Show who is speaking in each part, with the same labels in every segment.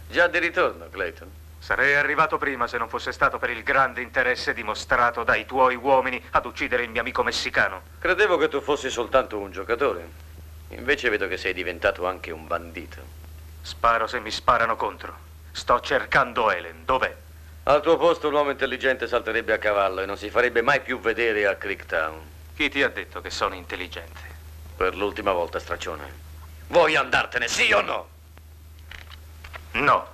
Speaker 1: Già di ritorno, Clayton.
Speaker 2: Sarei arrivato prima se non fosse stato per il grande interesse dimostrato dai tuoi uomini ad uccidere il mio amico messicano.
Speaker 1: Credevo che tu fossi soltanto un giocatore. Invece vedo che sei diventato anche un bandito.
Speaker 2: Sparo se mi sparano contro. Sto cercando Helen. Dov'è?
Speaker 1: Al tuo posto un uomo intelligente salterebbe a cavallo e non si farebbe mai più vedere a Creektown.
Speaker 2: Chi ti ha detto che sono intelligente?
Speaker 1: Per l'ultima volta, straccione. Vuoi andartene, sì o no?
Speaker 2: No.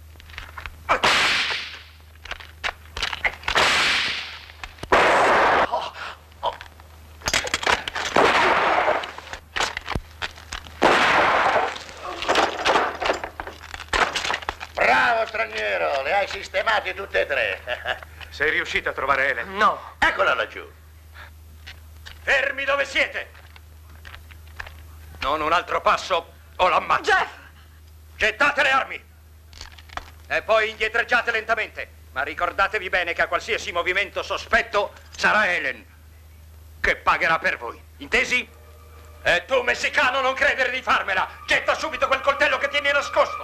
Speaker 3: Bravo straniero, le hai sistemate tutte e tre.
Speaker 2: Sei riuscito a trovare Helen?
Speaker 4: No.
Speaker 3: Eccola laggiù.
Speaker 5: Fermi dove siete! Non un altro passo o l'ammazzo.
Speaker 4: Jeff!
Speaker 5: Gettate le armi! E poi indietreggiate lentamente. Ma ricordatevi bene che a qualsiasi movimento sospetto sarà Helen che pagherà per voi. Intesi? E tu, messicano, non credere di farmela! Getta subito quel coltello che tieni nascosto!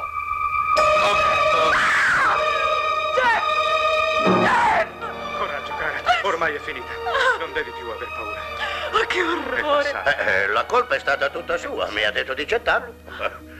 Speaker 2: Coraggio, cara. Ormai è finita. Non devi più aver paura.
Speaker 4: Oh, che orrore!
Speaker 2: È passato.
Speaker 3: La colpa è stata tutta sua, mi ha detto di gettarlo.